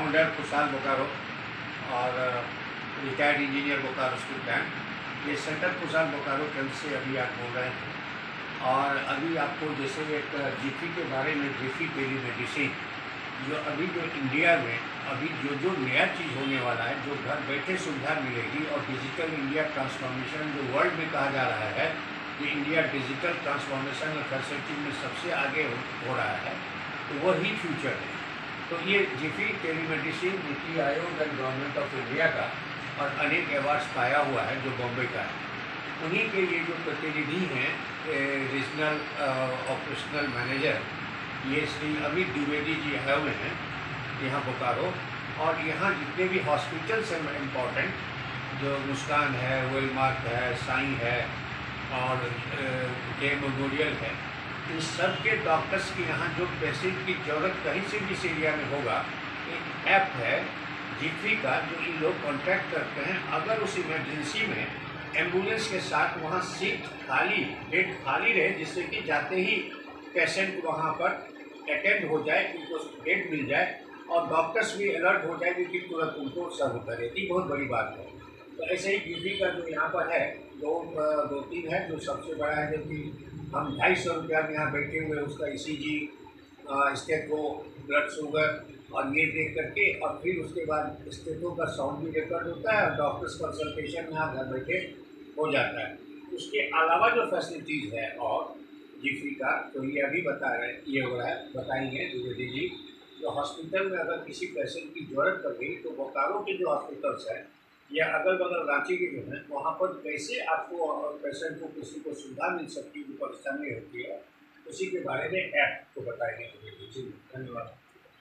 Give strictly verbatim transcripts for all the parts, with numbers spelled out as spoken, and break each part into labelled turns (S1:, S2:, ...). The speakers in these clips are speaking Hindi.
S1: फाउंडर कुशाल बोकारो और retired engineer Bokaro steel plant. ये सेंटर कुशाल बोकारो केंद्र से अभी आप बोल रहे हैं। और अभी आपको जैसे एक जीपी के बारे में, जीपी टेलीमेडिसिन, जो अभी जो इंडिया में अभी जो जो नया चीज़ होने वाला है, जो घर बैठे सुविधा मिलेगी, और डिजिटल इंडिया ट्रांसफॉर्मेशन जो वर्ल्ड में कहा जा रहा है कि इंडिया डिजिटल ट्रांसफॉर्मेशन और फैसिलिटी में सबसे आगे हो, हो रहा है, तो वही फ्यूचर है। तो ये GP telemedicine NITI Aayog and government of India का और अनेक अवार्ड्स पाया हुआ है जो बॉम्बे का है। उन्हीं के ये जो प्रतिनिधि हैं, रीजनल ऑपरेशनल मैनेजर, ये श्री अमित द्विवेदी जी आए हुए हैं यहाँ बोकारो। और यहाँ जितने भी हॉस्पिटल्स हैं इम्पॉर्टेंट, जो मुस्कान है, वेलमार्क है, साई है और के मेमोरियल है, इन सब के डॉक्टर्स की यहाँ जो पेशेंट की ज़रूरत कहीं से भी इस एरिया में होगा, एक ऐप है जीपी का जो इन लोग कॉन्टैक्ट करते हैं। अगर उस इमरजेंसी में एम्बुलेंस के साथ वहाँ सीट खाली, बेड खाली रहे, जिससे कि जाते ही पेशेंट वहाँ पर अटेंड हो जाए, उनको बेड मिल जाए और डॉक्टर्स भी अलर्ट हो जाए कि तुरंत उनको सर्व करे, ये बहुत बड़ी बात है। तो ऐसे ही जीपी का जो यहाँ पर है, दो दो तीन है। जो सबसे बड़ा है जो कि हम ढाई सौ रुपया में यहाँ बैठे हुए उसका ई सी जी, स्टेटो, ब्लड शुगर और ये देख करके, और फिर उसके बाद स्टेटो का साउंड भी रिकॉर्ड होता है और डॉक्टर्स कंसल्टेशन यहाँ घर बैठे हो जाता है। उसके अलावा जो फैसिलिटीज़ है और जीपी का, तो ये अभी बता रहे हैं, ये हो रहा है, बताएंगे द्विवेदी जी। तो हॉस्पिटल में अगर किसी पेशेंट की ज़रूरत पड़ी तो बोकारो के जो हॉस्पिटल्स हैं या अगल बगल रांची के जो हैं, वहाँ पर कैसे आपको पेशेंट को किसी को सुविधा मिल सकती है, परेशानी होती है, उसी के बारे में ऐप को बताएंगे द्विवेदी जी। धन्यवाद।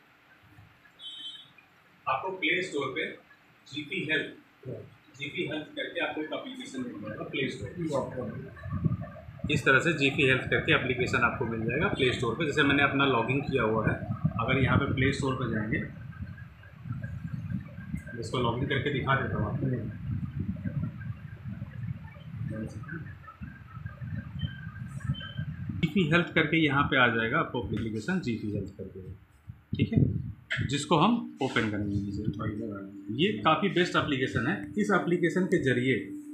S2: आपको प्ले स्टोर पे जीपी हेल्थ जीपी हेल्थ करके आपको एक एप्लीकेशन मिल जाएगा प्ले स्टोर। इस तरह से जीपी हेल्थ करके एप्लीकेशन आपको मिल जाएगा प्ले स्टोर पे। जैसे मैंने अपना लॉगिन किया हुआ है, अगर यहाँ पे प्ले स्टोर पे जाएंगे, इसको लॉगिन करके दिखा देता हूँ आपको। जीपी हेल्थ करके यहाँ पे आ जाएगा आपको एप्लीकेशन जीपी हेल्थ करके, ठीक है, जिसको हम ओपन करेंगे। ये काफ़ी बेस्ट एप्लीकेशन है। इस एप्लीकेशन के जरिए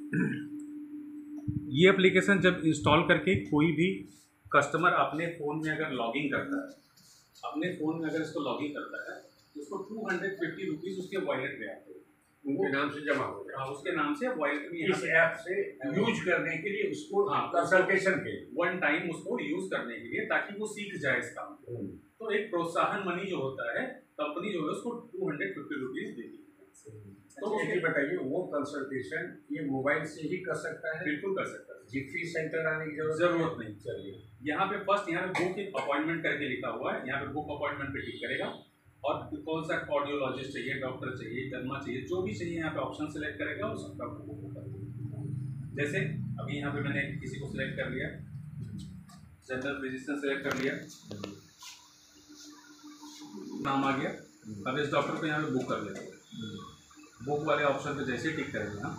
S2: ये एप्लीकेशन जब इंस्टॉल करके कोई भी कस्टमर अपने फ़ोन में अगर लॉगिन करता है, अपने फ़ोन में अगर इसको लॉगिन करता है, तो उसको टू हंड्रेड फिफ्टी रुपीज़ उसके वॉलेट में आते हैं,
S1: उनके नाम से जमा हो जाए।
S2: हाँ, उसके नाम से वॉलेट में
S1: इस ऐप से यूज करने के लिए उसको, हाँ, कंसल्टेशन के वन
S2: टाइम उसको यूज़ करने के लिए, ताकि वो सीख जाए इस काम को। तो एक प्रोत्साहन मनी जो होता है, कंपनी जो है उसको टू हंड्रेड फिफ्टी रुपीज़ देती है।
S1: तो मुझे बताइए, वो कंसल्टेशन ये मोबाइल से ही कर सकता है?
S2: बिल्कुल कर सकता है,
S1: जीपी सेंटर आने की जरूरत
S2: जरूरत नहीं।
S1: चलिए,
S2: यहाँ पे फर्स्ट यहाँ पे बुक अपॉइंटमेंट करके लिखा हुआ है, यहाँ पे बुक अपॉइंटमेंट पे क्लिक करेगा और कौन सा कार्डियोलॉजिस्ट चाहिए, डॉक्टर चाहिए, डर्मा चाहिए, जो भी चाहिए यहाँ पे ऑप्शन सेलेक्ट करेगा और सब डॉक्टर को बुक कर देगा। जैसे अभी यहाँ पे मैंने किसी को सिलेक्ट कर लिया, जनरल फिजिशियन सेलेक्ट कर लिया, नाम आ गया। अब इस डॉक्टर को यहाँ पे बुक कर लेते हैं। बुक वाले ऑप्शन पे जैसे टिक करेंगे ना,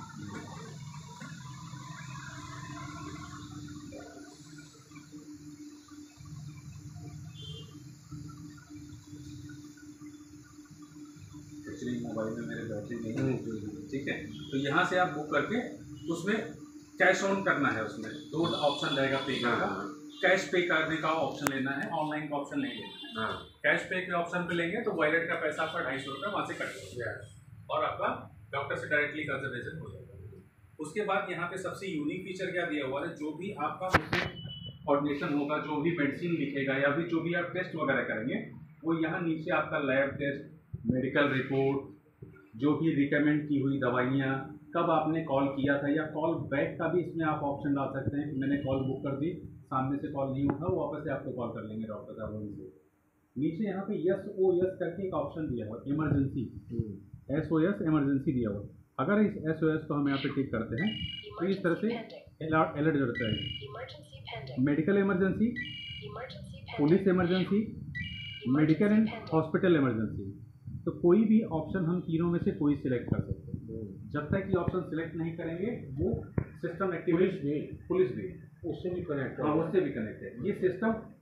S2: एक्चुअली मोबाइल में मेरे बैटरी नहीं है, ठीक है। तो यहाँ से आप बुक करके उसमें कैश ऑन करना है, उसमें दो ऑप्शन रहेगा पे का, कैश पे करने का ऑप्शन लेना है, ऑनलाइन का ऑप्शन नहीं लेना है। कैश पे के ऑप्शन पे लेंगे तो वॉलेट का पैसा आपका ढाई सौ रुपये वहाँ से कट जाएगा और आपका डॉक्टर से डायरेक्टली कंसल्टेशन हो जाएगा। उसके बाद यहाँ पे सबसे यूनिक फीचर क्या दिया हुआ है, जो भी आपका उसमें कोऑर्डिनेशन होगा, जो भी मेडिसिन लिखेगा या फिर जो भी आप टेस्ट वगैरह करेंगे, वो यहाँ नीचे आपका लैब टेस्ट, मेडिकल रिपोर्ट, जो भी रिकमेंड की हुई दवाइयाँ, कब आपने कॉल किया था या कॉल बैक का भी इसमें आप ऑप्शन डाल सकते हैं कि मैंने कॉल बुक कर दी, सामने से कॉल नहीं उठा, वापस से आपको कॉल कर लेंगे डॉक्टर साहब वहीं से। नीचे यहाँ पे यस ओ यस करके एक ऑप्शन दिया हुआ, emergency, S O S emergency दिया हुआ। अगर इस एस ओ एस को हम यहाँ पे टिक करते हैं तो इस तरह से अलर्ट जोड़ता है, medical emergency, police emergency, medical and hospital emergency. तो कोई भी ऑप्शन हम तीनों में से कोई सिलेक्ट कर सकते हैं। जब तक ये ऑप्शन सिलेक्ट नहीं करेंगे वो सिस्टम एक्टिवेट, पुलिस भी
S1: उससे भी कनेक्ट,
S2: हाँ उससे भी कनेक्ट है। ये सिस्टम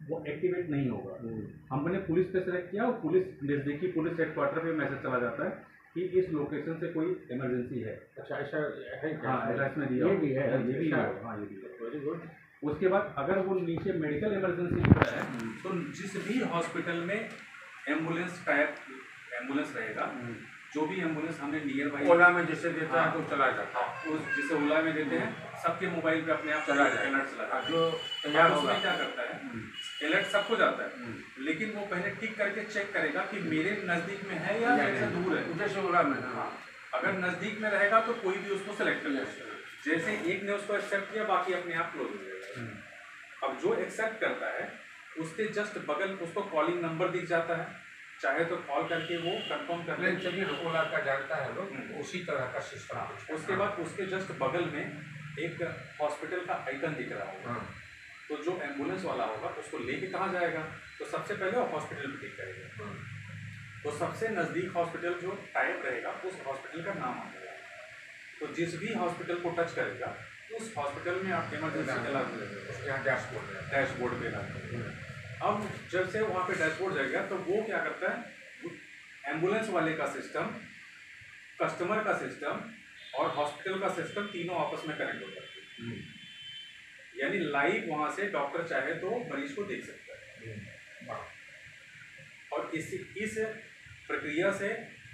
S2: वो एक्टिवेट नहीं होगा। हमने पुलिस पे सेलेक्ट किया और पुलिस नज़दीकी पुलिस हेडक्वार्टर पे मैसेज चला जाता है कि इस लोकेशन से कोई इमरजेंसी है।
S3: अच्छा ऐसा है क्या?
S2: हाँ, ऐसा इसमें दिया
S3: ये भी है,
S2: ये भी
S3: अच्छा।
S2: है, हाँ ये भी है।
S3: Very good.
S2: उसके बाद अगर वो नीचे मेडिकल इमरजेंसी लिख रहा है तो जिस भी हॉस्पिटल में एम्बुलेंस टाइप एम्बुलेंस रहेगा, जो भी एम्बुलेंस हमने नियर बाई
S3: ओला में जैसे देता है तो चला जाता है,
S2: हाँ, उस जिसे ओला में देते हैं सबके मोबाइल पे अपने आप
S3: चला जाएगा।
S2: अलर्ट चला जाता है।
S3: जो
S2: अब
S3: तैयार
S2: उसमें
S3: होगा
S2: क्या करता है, अलर्ट सबको जाता है, लेकिन वो पहले टिक करके चेक करेगा कि मेरे नजदीक में है या मेरे से दूर है।
S3: जैसे ओला में। हाँ।
S2: अगर नजदीक में रहेगा तो कोई भी उसको सेलेक्ट कर लेगा। जैसे एक ने उसको एक्सेप्ट किया, बाकी अपने आप क्लोज हो जाएगा। अब जो एक्सेप्ट करता है उसके जस्ट बगल उसको कॉलिंग नंबर दिख जाता है, चाहे तो कॉल करके वो कंफर्म कर ले।
S3: चलिए ओला का जानता है लोग, उसी तरह का सिस्टम।
S2: उसके बाद उसके जस्ट बगल में एक हॉस्पिटल का आइकन दिख रहा होगा, तो जो एम्बुलेंस वाला होगा उसको लेके कहाँ जाएगा, तो सबसे पहले वो हॉस्पिटल पे टिक करेगा। तो सबसे नज़दीक हॉस्पिटल जो टाइप रहेगा उस हॉस्पिटल का नाम आ जाएगा। तो जिस भी हॉस्पिटल को टच करेगा उस हॉस्पिटल में आप इमरजेंसी चला
S3: यहाँ डैशबोर्ड है,
S2: डैशबोर्ड पे लगा। अब जब से वहाँ पे डैशबोर्ड जाएगा तो वो क्या करता है, एम्बुलेंस वाले का सिस्टम, कस्टमर का सिस्टम और हॉस्पिटल का सिस्टम तीनों आपस में कनेक्ट हो जाते हैं। यानी लाइव वहाँ से डॉक्टर चाहे तो मरीज को देख सकता है और इस इस प्रक्रिया से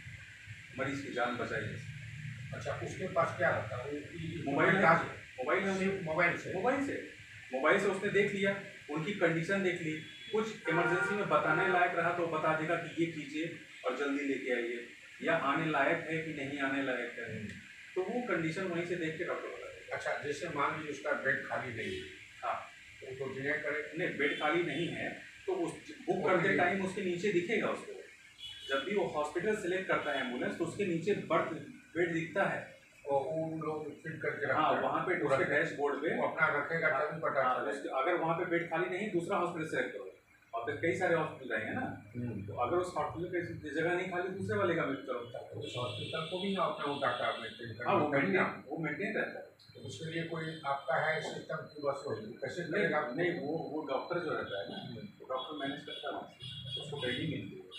S2: मरीज की जान बचाई जा सकती।
S3: अच्छा उसके पास क्या रहता है?
S2: मोबाइल
S3: का
S2: मोबाइल में
S3: मोबाइल से
S2: मोबाइल से मोबाइल से उसने देख लिया, उनकी कंडीशन देख ली, कुछ इमरजेंसी में बताने लायक रहा तो बता देगा कि ये कीजिए और जल्दी लेके आइए, या आने लायक है कि नहीं आने लायक है, तो वो कंडीशन वहीं से देख के डॉक्टर बता देगा।
S3: अच्छा जैसे मान लीजिए उसका बेड खाली नहीं है,
S2: हाँ
S3: तो उसको डिले करे।
S2: नहीं, बेड खाली नहीं है तो उस बुक करते टाइम उसके नीचे दिखेगा उसको। जब भी वो हॉस्पिटल सेलेक्ट करता है एम्बुलेंस तो उसके नीचे बर्थ बेड दिखता है
S3: और उन लोग फिट करके
S2: हाँ,
S3: रखते हैं।
S2: वहाँ पे उसके डैशबोर्ड पे
S3: वो अपना रखेगा तभी पता
S2: हाँ,
S3: चलेगा।
S2: उसके- अगर वहाँ पे बेड खाली नहीं दूसरा हॉस्पिटल सेलेक्ट करो, और फिर कई सारे हॉस्पिटल रहेंगे ना, तो अगर उस हॉस्पिटल पे जगह नहीं खाली दूसरे वाले का मिल करो।
S3: उस हॉस्पिटल को भी ना अपना वो डाटा मेंटेन
S2: हाँ वो
S3: करना पड़ेगा।
S2: मेंटेन वो मेंटेन रहता है।
S3: तो उसके लिए कोई आपका है सिस्टम की बस हो कैसे
S2: नहीं
S3: करेगा?
S2: नहीं वो वो डॉक्टर जो रहता है ना, वो डॉक्टर मैनेज करता है, उसको ट्रेनिंग मिलती है।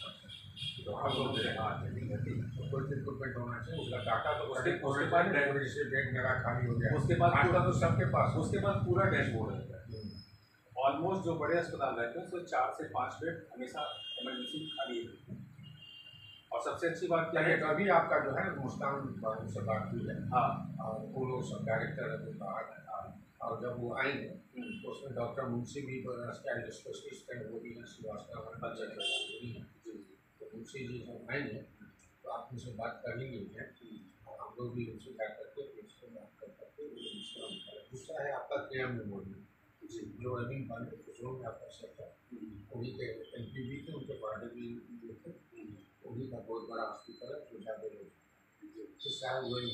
S3: तो हम लोग हाँ ट्रेनिंग रहती है, तो कोई इक्विपमेंट होना चाहिए उसका डाटा। तो
S2: उसके-
S3: उसके
S2: उसके
S3: उसके
S2: बाद
S3: बाद जैसे बेड मेरा खाली हो गया,
S2: उसके बाद
S3: आजकल तो सबके पास
S2: उसके बाद पूरा डैशबोर्ड रहता है। ऑलमोस्ट जो बड़े अस्पताल रहते हैं उसमें चार से पाँच बेड हमेशा इमरजेंसी खाली है। और सबसे अच्छी बात क्या है,
S3: तो अभी आपका जो है मुस्कान बाबू से बात हुई है,
S2: हाँ
S3: और वो लोग सब डायरेक्टर अभी बाहर है, और जब वो आएंगे तो उसमें डॉक्टर मुंशी भी स्टाइल स्पेशलिस्ट हैं, वो भी हैं, श्रीवास्तव हैं,
S2: अच्छा, अच्छा।
S3: भी हैं। तो मुंशी जी जब आएंगे तो आप उनसे बात कर ही लीजिए, और हम लोग भी उनसे क्या करते हैं उससे बात कर करके दूसरा है आपका के एम मेमोरियल जो अभी बंद खुशरों में आपका सेक्टर उन्हीं के एम पी भी थे, उनके पार्टी भी जो थे, उन्हीं का बहुत बड़ा हॉस्पिटल है जो ज़्यादा लोग साहब वही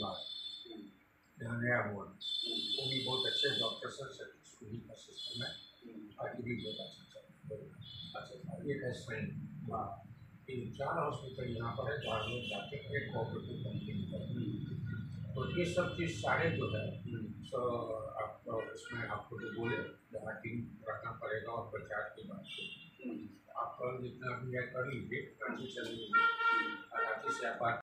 S3: बात यहाँ नया हुआ, वो भी बहुत अच्छे डॉक्टर सर उन्हीं का सिस्टम है, आगे भी बहुत अच्छा चल अच्छा एक है साइन। हाँ इन चार हॉस्पिटल यहाँ पर है जहाँ लोग जाते हैं एक कोऑपरेटिव कंपनी पर। तो ये सब चीज़ सारे जो है सो आप उसमें आपको जो बोले जहाँ टीम रखना पड़ेगा और प्रचार की बात की आप जितना भी है कर लीजिए, रांची चल लीजिए, रांची से आप